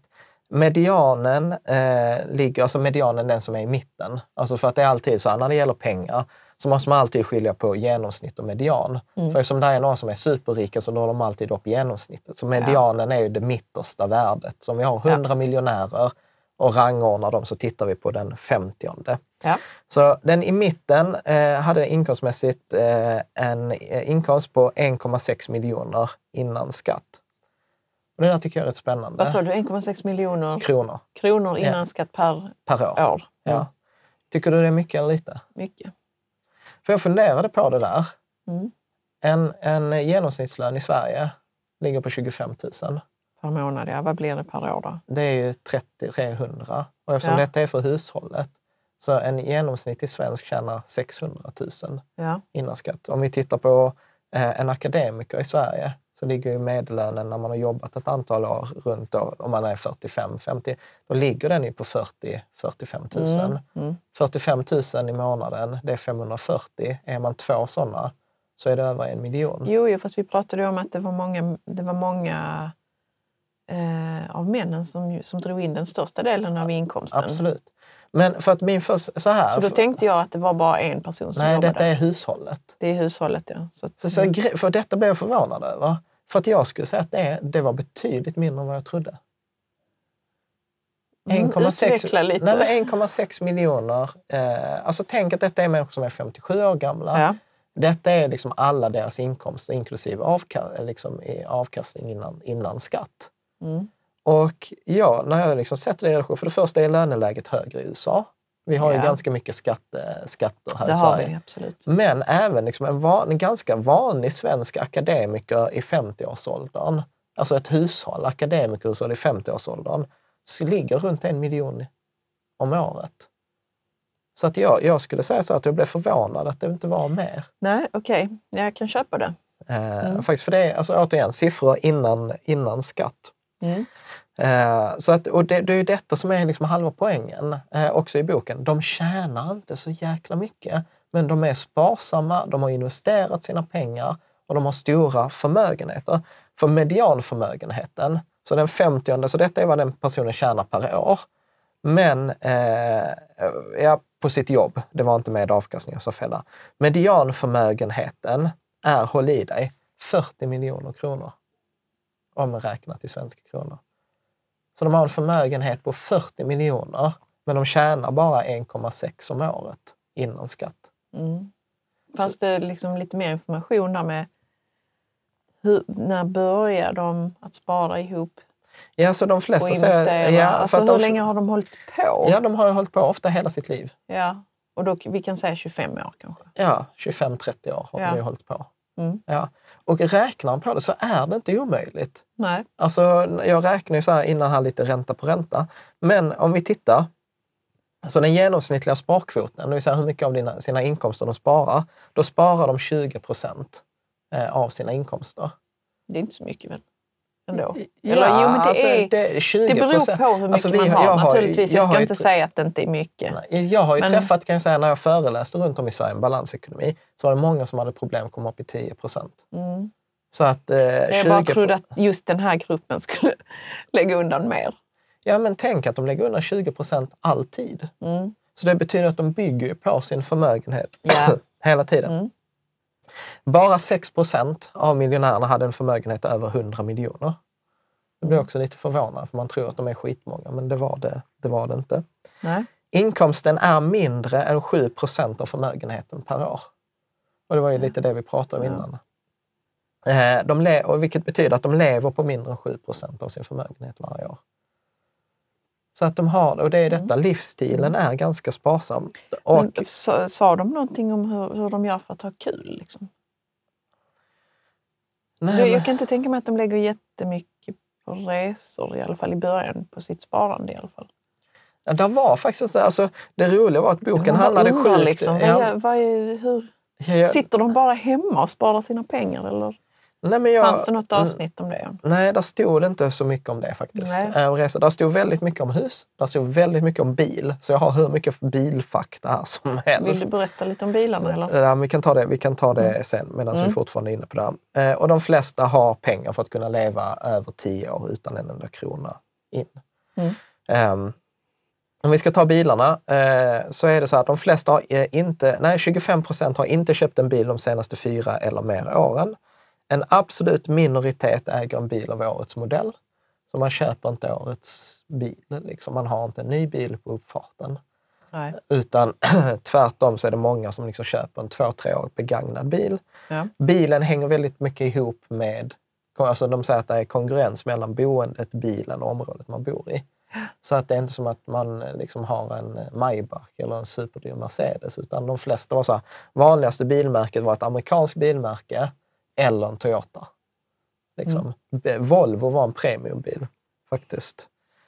medianen eh, ligger, alltså medianen den som är i mitten. Alltså för att det är alltid så här, när det gäller pengar så måste man alltid skilja på genomsnitt och median. Mm. För eftersom det är någon som är superrika så når de alltid upp genomsnittet. Så medianen ja. är ju det mittersta värdet. Så om vi har hundra ja. miljonärer och rangordnar dem så tittar vi på den femtionde. Ja. Så den i mitten eh, hade inkomstmässigt eh, en eh, inkomst på en komma sex miljoner innan skatt. Och det där tycker jag är rätt spännande. Vad sa du? en komma sex miljoner kronor. Kronor innan ja. skatt per, per år. år. Mm. Ja. Tycker du det är mycket eller lite? Mycket. För jag funderade på det där. Mm. En, en genomsnittslön i Sverige ligger på tjugofem tusen. Per månad, ja. Vad blir det per år då? Det är ju trettio trehundra. Och eftersom ja. detta är för hushållet så en genomsnittlig svensk tjänar sexhundratusen ja. innan skatt. Om vi tittar på eh, en akademiker i Sverige så ligger ju medellönen när man har jobbat ett antal år runt då, om man är fyrtiofem femtio, då ligger den ju på fyrtio till fyrtiofem tusen. Mm. Mm. fyrtiofem tusen i månaden, det är femhundrafyrtio. Är man två sådana så är det över en miljon. Jo, jo fast vi pratade om att det var många, det var många eh, av männen som, som drog in den största delen av inkomsten. Absolut. Men för att min först, så här... Så då tänkte jag att det var bara en person som nej, jobbade. Nej, detta är hushållet. Det är hushållet, ja. Så att, för, så, för detta blev jag förvånad över. För att jag skulle säga att det, det var betydligt mindre än vad jag trodde. Mm, utveckla lite. Nej, men en komma sex miljoner. Eh, alltså tänk att detta är människor som är femtiosju år gamla. Ja. Detta är liksom alla deras inkomster, inklusive avka- liksom avkastning innan, innan skatt. Mm. Och ja, när jag liksom sätter det i relation, för det första är löneläget högre i U S A. Vi har ja. ju ganska mycket skatte, skatter här det i Sverige. Har vi, absolut. Men även liksom en, van, en ganska vanlig svensk akademiker i femtioårsåldern, alltså ett hushåll, akademikerhushåll i femtioårsåldern, så ligger runt en miljon om året. Så att jag, jag skulle säga så att jag blev förvånad att det inte var mer. Nej, okej. Okay. Jag kan köpa det. Mm. Eh, faktiskt, för det är alltså, återigen siffror innan, innan skatt. Mm. Eh, så att, och det, det är ju detta som är liksom halva poängen eh, också i boken. De tjänar inte så jäkla mycket, men de är sparsamma, de har investerat sina pengar och de har stora förmögenheter. För medianförmögenheten, så den femtionde, så detta är vad den personen tjänar per år. Men eh, ja, på sitt jobb, det var inte med avkastning och så fälla. Medianförmögenheten är, håll i dig, fyrtio miljoner kronor. Omräknat i svenska kronor. Så de har en förmögenhet på fyrtio miljoner, men de tjänar bara en komma sex om året innan skatt. Mm. Fanns det liksom lite mer information där med hur, när börjar de att spara ihop? Ja, så de flesta och investera? Ja, alltså hur de, länge har de hållit på? Ja, de har ju hållit på ofta hela sitt liv. Ja, och då vi kan säga tjugofem år kanske. Ja, tjugofem trettio år har ja. de ju hållit på. Mm. Ja. Och räknar man på det så är det inte omöjligt. Nej. Alltså, jag räknar ju så här innan här lite ränta på ränta. Men om vi tittar, alltså den genomsnittliga sparkvoten, det vill säga hur mycket av dina, sina inkomster de sparar, då sparar de tjugo procent av sina inkomster. Det är inte så mycket väl? Ändå. Ja, Eller, jo, men det, alltså, är, det, är tjugo procent. det beror på hur mycket alltså, vi, man har, jag naturligtvis. Jag, jag ska har inte ju, säga att det inte är mycket. Nej, jag har ju men, träffat, kan jag säga, när jag föreläste runt om i Sverige om balansekonomi, så var det många som hade problem att komma upp i tio procent. Mm. Så att, eh, jag tjugo bara trodde att just den här gruppen skulle lägga undan mer. Ja, men tänk att de lägger undan tjugo procent alltid. Mm. Så det betyder att de bygger på sin förmögenhet Ja. hela tiden. Mm. Bara sex procent av miljonärerna hade en förmögenhet över hundra miljoner. Det blir också lite förvånad, för man tror att de är skitmånga, men det var det, det, var det inte. Nej. Inkomsten är mindre än sju procent av förmögenheten per år. Och det var ju lite det vi pratade om innan. Eh, de le- och vilket betyder att de lever på mindre än sju procent av sin förmögenhet varje år. Så att de har det, och det är detta, livsstilen är ganska sparsam. Och, Men, sa, sa de någonting om hur, hur de gör för att ha kul? Liksom? nej, jag, men, jag kan inte tänka mig att de lägger jättemycket på resor, i alla fall i början, på sitt sparande i alla fall. ja, det var faktiskt, alltså, det roliga var att boken Man handlade undrar sjukt. Liksom, ja, vad, vad är, hur, ja, ja, sitter de bara hemma och sparar sina pengar? Eller nej, men jag, fanns det något avsnitt om det? Nej, där stod det inte så mycket om det faktiskt. Äh, där stod väldigt mycket om hus, där stod väldigt mycket om bil. Så jag har hur mycket bilfakta här som helst. Vill du berätta lite om bilarna? Eller? Ja, vi kan ta det, vi kan ta det mm. sen, medan mm. vi fortfarande är inne på det. Eh, och de flesta har pengar för att kunna leva över tio år utan en enda krona in. Mm. Um, om vi ska ta bilarna eh, så är det så att de flesta har eh, inte, nej tjugofem procent har inte köpt en bil de senaste fyra eller mer åren. En absolut minoritet äger en bil av årets modell. Så man köper inte årets bil. Liksom. Man har inte en ny bil på uppfarten. Nej. Utan tvärtom så är det många som liksom köper en två, tre år begagnad bil. Ja. Bilen hänger väldigt mycket ihop med, alltså de säger att det är konkurrens mellan boendet, bilen och området man bor i. Så att det är inte som att man liksom har en Maybach eller en superdyr Mercedes, utan de flesta var så här, vanligaste bilmärket var ett amerikanskt bilmärke eller en Toyota. Liksom. Mm. Volvo var en premiumbil faktiskt.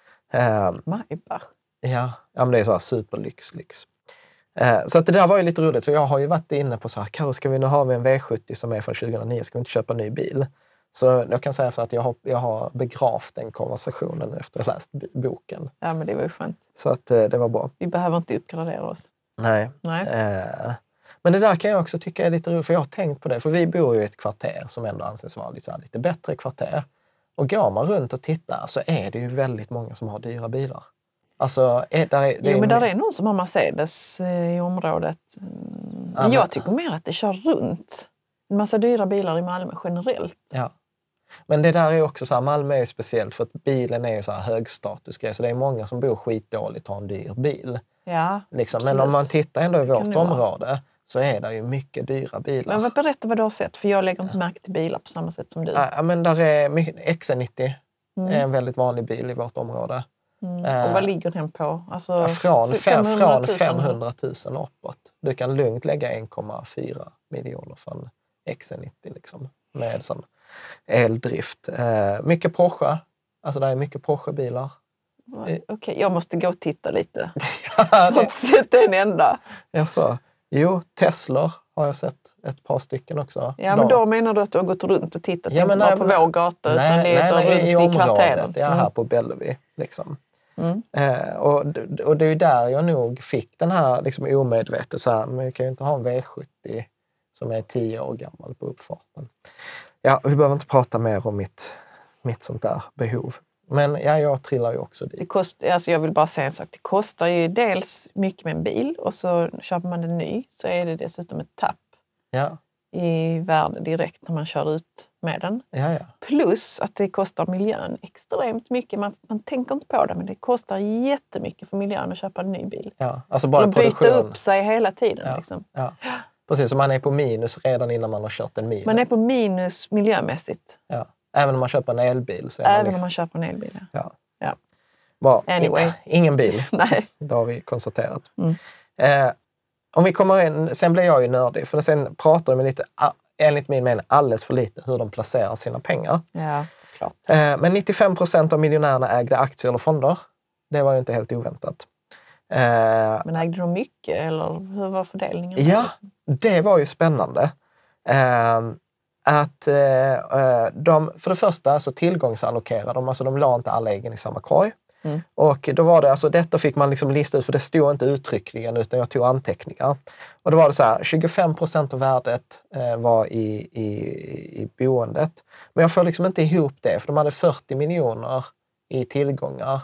Um, Maybach? Ja, ja, men det är så här superlyx. Lyx. Uh, så att det där var ju lite roligt. Så jag har ju varit inne på så här, Karo, ska vi nu ha vi en V sjuttio som är från tjugohundranio, ska vi inte köpa en ny bil? Så jag kan säga så att jag har, jag har begravt den konversationen efter att ha läst boken. Ja, men det var ju skönt. Så att uh, det var bra. Vi behöver inte uppgradera oss. Nej. Nej. Uh, men det där kan jag också tycka är lite roligt, för jag har tänkt på det. För vi bor ju i ett kvarter som ändå anses vara lite, lite bättre kvarter. Och går man runt och tittar så är det ju väldigt många som har dyra bilar. Alltså, är, där är, det jo, är, men där är någon som har Mercedes i området. Men ja, jag tycker mer att det kör runt en massa dyra bilar i Malmö generellt. Ja. Men det där är också så här, Malmö är speciellt för att bilen är ju så här högstatusgrej. Så det är många som bor skitdåligt och har en dyr bil. Ja, liksom. Men om man tittar ändå i vårt område så är det ju mycket dyra bilar. Men berätta vad du har sett, för jag lägger inte märke till bilar på samma sätt som du. Ja, men där är mycket, X C nittio mm. är en väldigt vanlig bil i vårt område. Mm. Uh, och vad ligger den på? Alltså, ja, från, fem, från femhundratusen uppåt. Du kan lugnt lägga en komma fyra miljoner för en X C nittio liksom, med sån eldrift. Uh, mycket Porsche. Alltså det är mycket Porsche-bilar. Okej, okay, jag måste gå och titta lite. ja, det... Jag har inte sett en enda. Jag sa, jo, Tesla har jag sett ett par stycken också. Ja, men då menar du att du har gått runt och tittat, ja, inte bara på vår gata, nej, utan det är nej, så nej, runt i, i, området, kvarteren. Ja, här mm. på Bellevue. Liksom. Mm. Eh, och, och det är ju där jag nog fick den här liksom, omedvetet så här, men jag kan ju inte ha en V sjuttio som är tio år gammal på uppfarten. Ja, vi behöver inte prata mer om mitt, mitt sånt där behov. Men ja, jag trillar ju också dit. Det kost, alltså jag vill bara säga en sak. Det kostar ju dels mycket med en bil och så köper man en ny så är det dessutom ett tapp ja. i värde direkt när man kör ut med den. Ja, ja. Plus att det kostar miljön extremt mycket. Man, man tänker inte på det, men det kostar jättemycket för miljön att köpa en ny bil. Ja, alltså bara och byta upp sig hela tiden. Ja, liksom. ja. Precis, så man är på minus redan innan man har kört en mil. Man är på minus miljömässigt. Ja. Även om man köper en elbil. Så är Även man liksom... om man köper en elbil, ja. ja. ja. Bara, anyway. Ingen bil. Nej. Det har vi konstaterat. Mm. Eh, om vi kommer in, sen blir jag ju nördig. För sen pratar de lite, enligt min mening, alldeles för lite hur de placerar sina pengar. Ja, klart. Eh, men nittiofem procent av miljonärerna ägde aktier eller fonder. Det var ju inte helt oväntat. Eh, men ägde de mycket eller hur var fördelningen? Ja, det var ju spännande. Eh, att eh, de, för det första så tillgångsallokerar de, alltså de la inte alla äggen i samma korg. Mm. Och då var det, alltså detta fick man liksom lista ut, för det stod inte uttryckligen utan jag tog anteckningar. Och då var det så här, tjugofem procent av värdet eh, var i, i, i boendet. Men jag får liksom inte ihop det, för de hade fyrtio miljoner i tillgångar.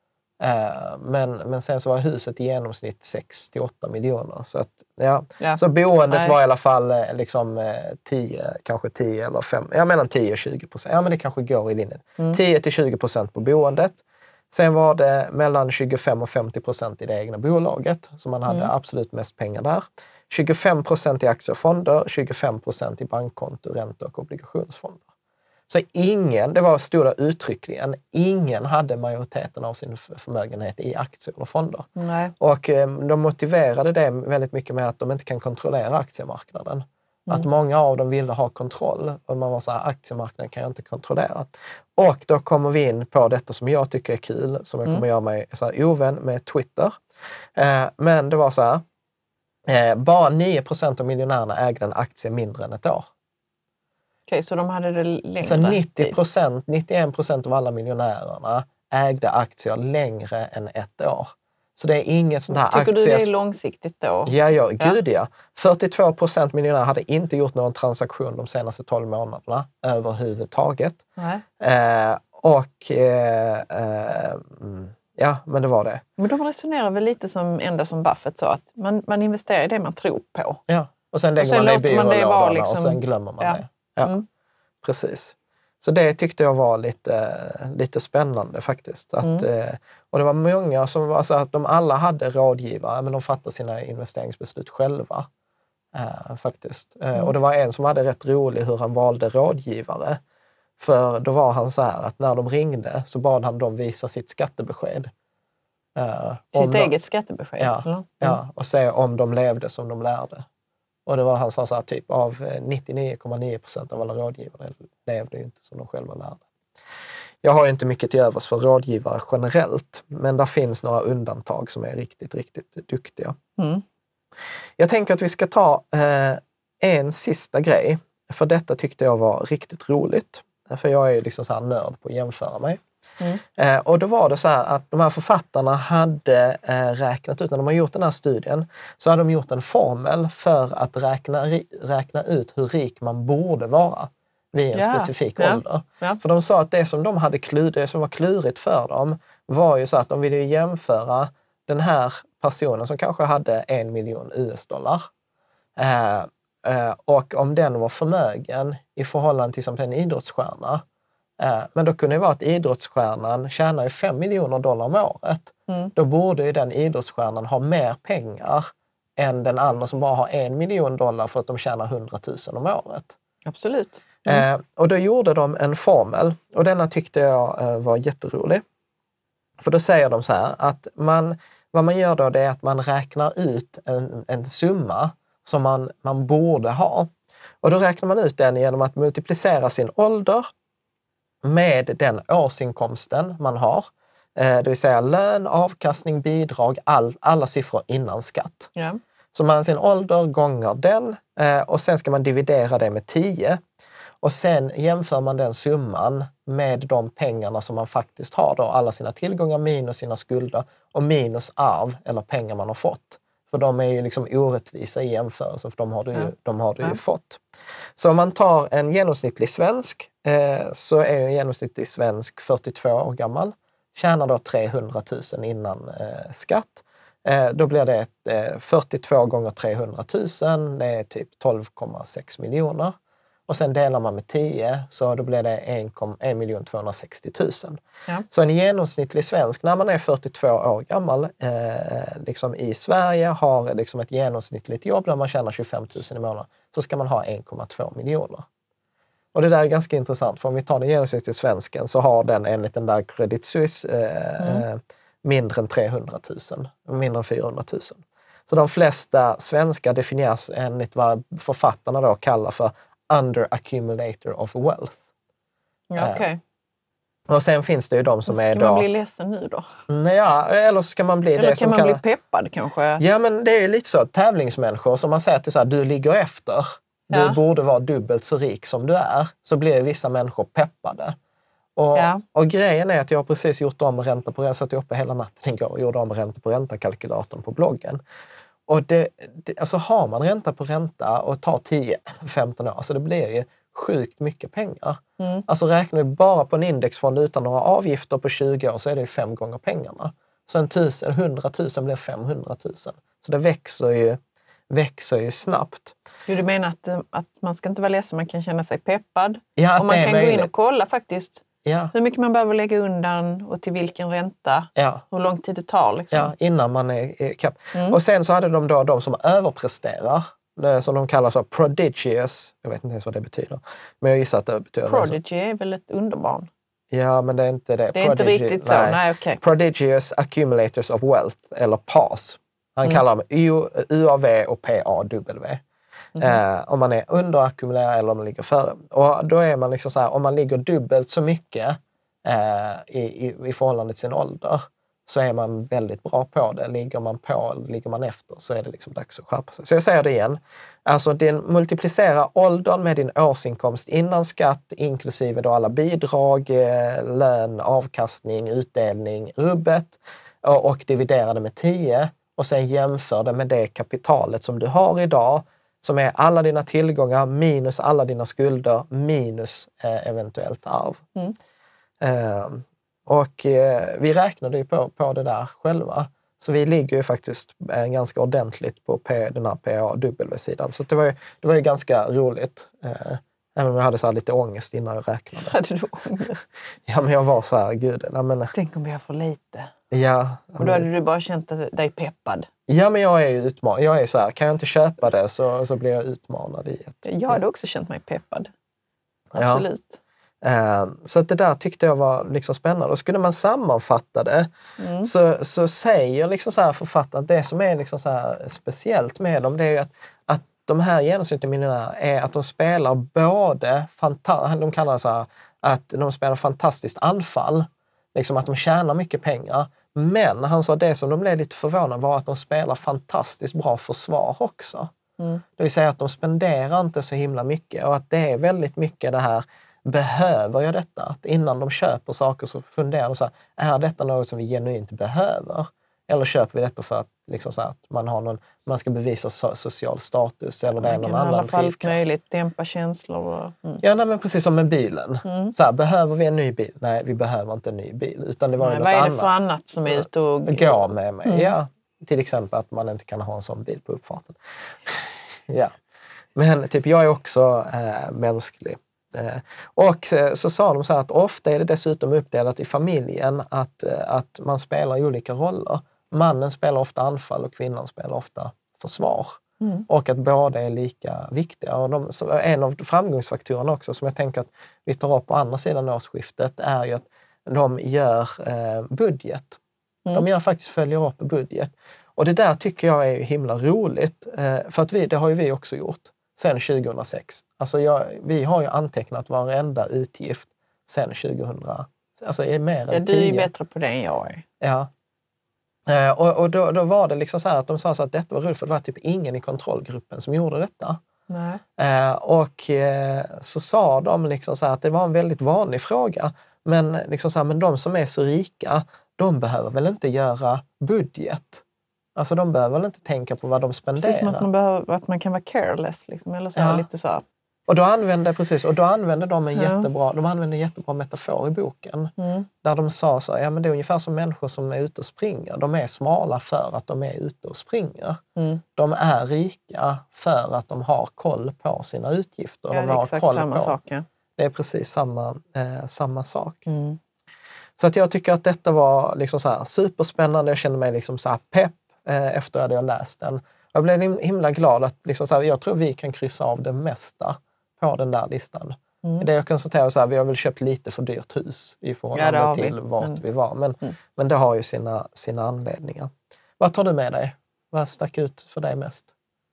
Eh, men, men sen så var huset i genomsnitt sex till åtta miljoner. Så, att, ja. Ja. Så boendet Nej. var i alla fall eh, liksom tio, kanske tio eller fem, ja mellan tio och tjugo procent. Ja men det kanske går i linjen. Mm. tio till tjugo procent på boendet. Sen var det mellan tjugofem och femtio procent i det egna bolaget, så man hade mm. absolut mest pengar där. tjugofem procent i aktiefonder, tjugofem procent i bankkonto, räntor och obligationsfonder. Så ingen, det var stora uttryckligen, ingen hade majoriteten av sin förmögenhet i aktier eller fonder. Nej. Och eh, de motiverade det väldigt mycket med att de inte kan kontrollera aktiemarknaden. Mm. Att många av dem ville ha kontroll och man var så här, aktiemarknaden kan jag inte kontrollera. Och då kommer vi in på detta som jag tycker är kul, som jag kommer mm. göra mig så här ovän med Twitter. Eh, men det var så här, eh, bara nio procent av miljonärerna ägde en aktie mindre än ett år. Okej, okay, så de hade det längre? Så nittio procent, nittioen procent av alla miljonärerna ägde aktier längre än ett år. Så det är inget sånt här aktier... Tycker aktier... du det är långsiktigt då? Ja, ja, gud ja. fyrtiotvå procent miljonärer hade inte gjort någon transaktion de senaste tolv månaderna överhuvudtaget. Nej. Eh, och eh, eh, ja, men det var det. Men de resonerar väl lite som ända som Buffett sa, att man, man investerar i det man tror på. Ja, och sen lägger och sen man det i byrålådorna liksom... och sen glömmer man ja. det. Ja, mm. precis. Så det tyckte jag var lite, lite spännande faktiskt. Att, mm. Och det var många som, alltså att de alla hade rådgivare, men de fattade sina investeringsbeslut själva. Eh, faktiskt. Mm. Och det var en som hade rätt rolig hur han valde rådgivare. För då var han så här att när de ringde så bad han dem visa sitt skattebesked. Eh, sitt de, eget skattebesked? Ja, mm. ja, och se om de levde som de lärde. Och det var han som sa typ av nittionio komma nio procent av alla rådgivare levde ju inte som de själva lärde. Jag har ju inte mycket till övers för rådgivare generellt, men där finns några undantag som är riktigt, riktigt duktiga. Mm. Jag tänker att vi ska ta eh, en sista grej, för detta tyckte jag var riktigt roligt. För jag är ju liksom så här nörd på att jämföra mig. Mm. Eh, och då var det så här att de här författarna hade eh, räknat ut, när de har gjort den här studien, så hade de gjort en formel för att räkna, räkna ut hur rik man borde vara vid en ja. specifik ja. ålder. Ja. För de sa att det som de hade klur, det som var klurigt för dem var ju så att de ville jämföra den här personen som kanske hade en miljon U S-dollar. Eh, eh, och om den var förmögen i förhållande till som en idrottsstjärna. Men då kunde det vara att idrottsstjärnan tjänar ju fem miljoner dollar om året. Mm. Då borde ju den idrottsstjärnan ha mer pengar än den andra som bara har en miljon dollar för att de tjänar hundratusen om året. Absolut. Mm. Eh, och då gjorde de en formel, och denna tyckte jag eh, var jätterolig. För då säger de så här att man, vad man gör då, det är att man räknar ut en, en summa som man, man borde ha. Och då räknar man ut den genom att multiplicera sin ålder med den årsinkomsten man har. Eh, det vill säga lön, avkastning, bidrag, all, alla siffror innan skatt. Ja. Så man sin ålder gånger den eh, och sen ska man dividera det med tio. Och sen jämför man den summan med de pengarna som man faktiskt har. Då, alla sina tillgångar minus sina skulder och minus arv eller pengar man har fått. För de är ju liksom orättvisa i jämförelse, för de har du ju, ja. de har du ju ja. fått. Så om man tar en genomsnittlig svensk, eh, så är en genomsnittlig svensk fyrtiotvå år gammal. Tjänar då trehundratusen innan eh, skatt. Eh, då blir det eh, fyrtiotvå gånger trehundratusen, det är typ tolv komma sex miljoner. Och sen delar man med tio, så då blir det en miljon tvåhundrasextiotusen. Ja. Så en genomsnittlig svensk, när man är fyrtiotvå år gammal, eh, liksom i Sverige, har liksom ett genomsnittligt jobb där man tjänar tjugofem tusen i månaden, så ska man ha en komma två miljoner. Och det där är ganska intressant, för om vi tar den genomsnittliga svensken så har den enligt den där Credit Suisse eh, mm. mindre än trehundratusen, mindre än fyrahundratusen. Så de flesta svenskar definieras enligt vad författarna då kallar för under accumulator of wealth. Ja, okej. Okay. Och sen finns det ju de som ska är då... Ska man bli ledsen nu då? Ja, eller så ska man bli eller det som kan man bli peppad kanske? Ja, men det är lite så. Tävlingsmänniskor som man säger till så här, du ligger efter. Du Ja. borde vara dubbelt så rik som du är. Så blir vissa människor peppade. Och, Ja. och grejen är att jag har precis gjort om ränta på ränta. Jag satt uppe hela natten igår och gjorde om ränta på ränta-kalkylatorn på bloggen. Och det, det, alltså har man ränta på ränta och tar tio femton år, alltså det blir ju sjukt mycket pengar. Mm. Alltså räknar vi bara på en indexfond utan några avgifter på tjugo år så är det ju fem gånger pengarna. Så en tusen, hundratusen blir femhundratusen. Så det växer ju, växer ju snabbt. Du menar att, att man ska inte vara ledsen, man kan känna sig peppad. Ja, och man kan möjligt. gå in och kolla faktiskt ja. hur mycket man behöver lägga undan och till vilken ränta. Ja. Hur lång tid det tar. Liksom. Ja, innan man är, är kapp. Mm. Och sen så hade de då de som överpresterar, det som de kallar så prodigious, jag vet inte ens vad det betyder. Men jag gissar att det betyder Prodigy är väl ett underbarn? Ja, men det är inte det. Det är Prodigy, inte riktigt så, nej, nej okej. Okay. Prodigious accumulators of wealth, eller P A S. Han Mm. kallar dem U A V och P A W. Mm. Eh, om man är underackumulerad eller om man ligger före. Och då är man liksom så här, om man ligger dubbelt så mycket eh, i, i, i förhållande till sin ålder, så är man väldigt bra på det. Ligger man på eller ligger man efter så är det liksom dags att skärpa sig. Så jag säger det igen. Alltså din multiplicera åldern med din årsinkomst innan skatt, inklusive då alla bidrag, lön, avkastning, utdelning, rubbet, och dividera det med tio. Och sen jämför det med det kapitalet som du har idag, som är alla dina tillgångar minus alla dina skulder minus eh, eventuellt arv. Mm. Eh, och eh, vi räknade ju på, på det där själva. Så vi ligger ju faktiskt eh, ganska ordentligt på P, den här P A W-sidan. Så det var ju, det var ju ganska roligt. Eh, även om jag hade så här lite ångest innan jag räknade. Hade du ångest? Ja, men jag var så här, gud. Nej, men, tänk om jag får lite. Ja. Och då hade du bara känt dig peppad. Ja, men jag är ju utmanad. Jag är så här, kan jag inte köpa det så, så blir jag utmanad i ett... Jag hade också känt mig peppad. Absolut. Ja. Eh, så att det där tyckte jag var liksom spännande. Och skulle man sammanfatta det mm. så, så säger liksom så här författaren att det som är liksom så här speciellt med dem, det är ju att, att de här genomsnittliga miljonärerna är att de spelar både, fanta- de kallar det så här, att de spelar fantastiskt anfall. Liksom att de tjänar mycket pengar. Men han sa det som de blev lite förvånade var att de spelar fantastiskt bra försvar också. Mm. Det vill säga att de spenderar inte så himla mycket och att det är väldigt mycket det här, behöver jag detta? Att innan de köper saker så funderar de så här, är detta något som vi genuint behöver? Eller köper vi detta för att, liksom så att man, har någon, man ska bevisa so- social status eller det är någon annan drivkraft? I alla fall möjligt dämpa känslor. Och, mm. Ja, nej, men precis som med bilen. Mm. Så här, behöver vi en ny bil? Nej, vi behöver inte en ny bil. Utan det var nej, ju något annat. Vad är det för annat som är ute och... Gå med mig. Mm. Ja, till exempel att man inte kan ha en sån bil på uppfarten. Ja. Men typ, jag är också äh, mänsklig. Eh, och eh, så sa de så här att ofta är det dessutom uppdelat i familjen att, eh, att man spelar i olika roller. Mannen spelar ofta anfall och kvinnan spelar ofta försvar. Mm. Och att båda är lika viktiga. Och de, så en av framgångsfaktorerna också som jag tänker att vi tar upp på andra sidan årsskiftet är ju att de gör eh, budget. Mm. De gör faktiskt följer upp budget. Och det där tycker jag är himla roligt. Eh, för att vi, det har ju vi också gjort sen tjugohundrasex. Alltså jag, vi har ju antecknat varenda utgift sen tjugohundra. Alltså är mer än ja, du är ju bättre på det än jag är. Ja. Eh, och och då, då var det liksom så här att de sa så att detta var roligt för det var typ ingen i kontrollgruppen som gjorde detta. Nej. Eh, och eh, så sa de liksom så här att det var en väldigt vanlig fråga. Men, liksom så här, men de som är så rika, de behöver väl inte göra budget? Alltså de behöver väl inte tänka på vad de spenderar? Precis som att man, behöver, att man kan vara careless. Liksom, eller så ja. Lite så. Och då använde, precis, och då använde de en ja. jättebra, de använde en jättebra metafor i boken. Mm. Där de sa så, ja men det är ungefär som människor som är ute och springer. De är smala för att de är ute och springer. Mm. De är rika för att de har koll på sina utgifter. Ja, de det är har exakt koll samma på. sak. Ja. Det är precis samma, eh, samma sak. Mm. Så att jag tycker att detta var liksom så här superspännande. Jag kände mig liksom så här pepp eh, efter att jag läst den. Jag blev himla glad att liksom så här, jag tror vi kan kryssa av det mesta på den där listan. Mm. Det jag konstaterar så här, vi har väl köpt lite för dyrt hus i förhållande ja, till vart mm. vi var. Men, mm. men det har ju sina, sina anledningar. Vad tar du med dig? Vad stack ut för dig mest?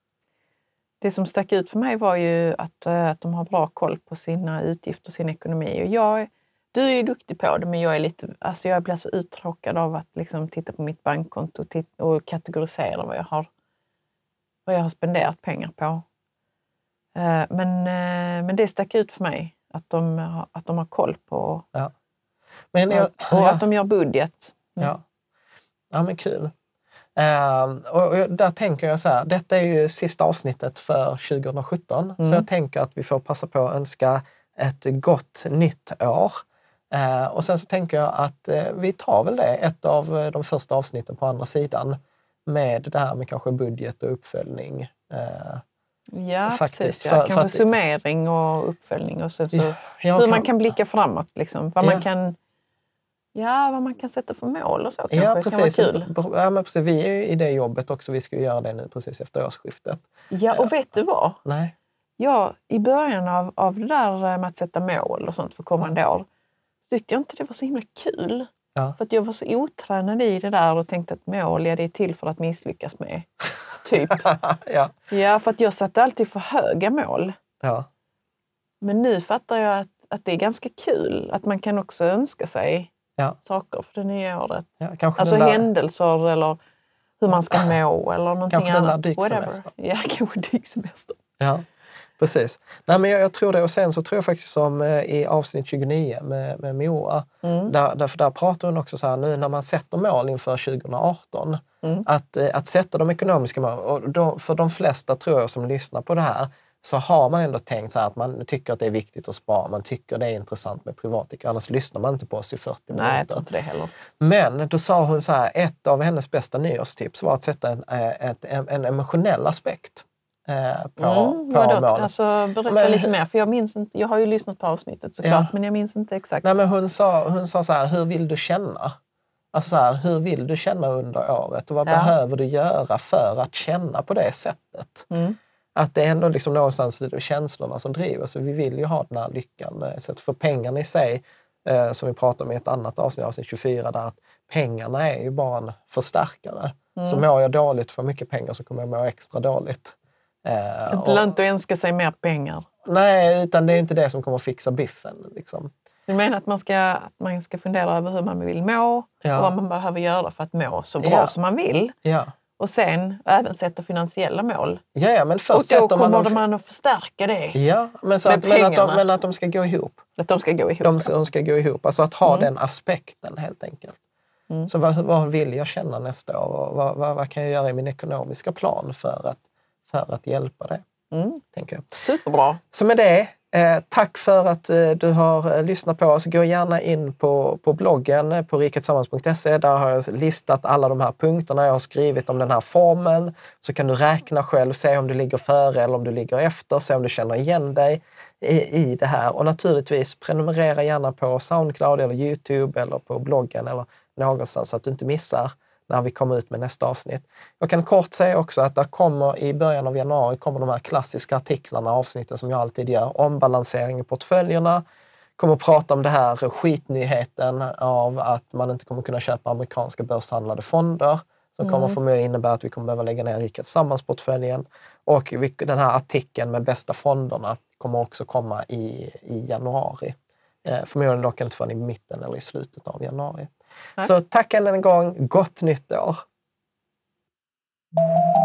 Det som stack ut för mig var ju att, att de har bra koll på sina utgifter och sin ekonomi. Och jag, du är ju duktig på det, men jag är lite, alltså jag blir så uttråkad av att liksom titta på mitt bankkonto och, titta, och kategorisera vad jag har, vad jag har spenderat pengar på. Eh, men, eh, men det stack ut för mig att de, att de har koll på Ja. Men jag, och, och ja. att de gör budget. Mm. Ja. Ja, men kul. Uh, och, och där tänker jag så här, detta är ju sista avsnittet för tjugo sjutton, mm. så jag tänker att vi får passa på att önska ett gott nytt år. Uh, och sen så tänker jag att uh, vi tar väl det, ett av uh, de första avsnitten på andra sidan, med det här med kanske budget och uppföljning. Uh, ja, faktiskt. precis. Ja. För, kanske för att, summering och uppföljning och sen så ja, hur kan, man kan blicka framåt, liksom. Vad ja. man kan Ja, vad man kan sätta för mål och så kanske. Ja, precis. Kan vara kul. Ja, men precis. Vi är ju i det jobbet också. Vi ska ju göra det nu precis efter årsskiftet. Ja, och vet du vad? Nej. Ja, i början av, av det där med att sätta mål och sånt för kommande ja. år, tyckte jag inte det var så himla kul. Ja. För att jag var så otränad i det där och tänkte att mål, ja, det är till för att misslyckas med. Typ. ja. ja, för att jag satte alltid för höga mål. Ja. Men nu fattar jag att, att det är ganska kul. Att man kan också önska sig ja. saker för det nya året. Ja, kanske alltså där... händelser eller hur man ska må eller någonting kanske annat. Den där dyksemester. Ja, kanske dyksemester. Ja, precis. Nej, men jag, jag tror det. Och sen så tror jag faktiskt som eh, i avsnitt tjugonio med, med Moa. Mm. Där, därför där pratar hon också så här, nu när man sätter mål inför tjugo arton. Mm. Att, eh, att sätta de ekonomiska mål. Och då, för de flesta tror jag som lyssnar på det här, så har man ändå tänkt så här att man tycker att det är viktigt att spara. Man tycker det är intressant med privatekonomi. Annars lyssnar man inte på oss i fyrtio minuter. Nej, jag tror inte det heller. Men då sa hon så här, ett av hennes bästa nyårstips var att sätta en, ett, en, en emotionell aspekt eh, på, mm, på målet. Alltså, berätta men, lite mer, för jag minns inte, jag har ju lyssnat på avsnittet såklart, ja. men jag minns inte exakt. Nej, men hon sa, hon sa så här, hur vill du känna? Alltså så här, hur vill du känna under året? Och vad ja. behöver du göra för att känna på det sättet? Mm. Att det är ändå liksom någonstans känslorna som driver. Så vi vill ju ha den här lyckan. Så för pengarna i sig, eh, som vi pratade om i ett annat avsnitt, avsnitt tjugofyra, där att pengarna är ju bara en förstärkare. Mm. Så mår jag dåligt för mycket pengar så kommer jag må extra dåligt. Eh, inte lönt att önska sig mer pengar. Nej, utan det är inte det som kommer att fixa biffen. Liksom. Du menar att man ska, att man ska fundera över hur man vill må ja. och vad man behöver göra för att må så bra ja. som man vill. Ja. Och sen även sätta finansiella mål. Ja, ja, men först och då kommer man, man att förstärka det. Ja, men, så att, men, att de, men att de ska gå ihop. Att de ska gå ihop. De, de ska gå ihop. Alltså att ha mm. den aspekten helt enkelt. Mm. Så vad, vad vill jag känna nästa år? Och vad, vad, vad kan jag göra i min ekonomiska plan för att, för att hjälpa det? Mm. Tänker jag. Superbra. Så med det, eh, tack för att eh, du har eh, lyssnat på oss. Gå gärna in på, på bloggen eh, på riketillsammans punkt se. Där har jag listat alla de här punkterna. Jag har skrivit om den här formeln. Så kan du räkna själv, se om du ligger före eller om du ligger efter. Se om du känner igen dig i, i det här. Och naturligtvis prenumerera gärna på SoundCloud eller YouTube eller på bloggen eller någonstans så att du inte missar när vi kommer ut med nästa avsnitt. Jag kan kort säga också att det kommer i början av januari kommer de här klassiska artiklarna, avsnitten som jag alltid gör, om balansering i portföljerna. Kommer att prata om det här skitnyheten av att man inte kommer kunna köpa amerikanska börshandlade fonder. Som mm. kommer förmodligen innebära att vi kommer behöva lägga ner Rika Tillsammans-portföljen. Och vi, den här artikeln med bästa fonderna kommer också komma i, i januari. Eh, förmodligen dock inte förrän i mitten eller i slutet av januari. Nej. Så tack än en gång, gott nytt år!